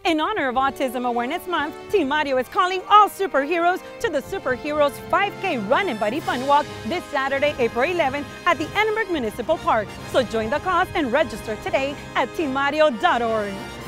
In honor of Autism Awareness Month, Team Mario is calling all superheroes to the Superheroes 5K Run and Buddy Fun Walk this Saturday, April 11th at the Annenberg Municipal Park. So join the cause and register today at teammario.org.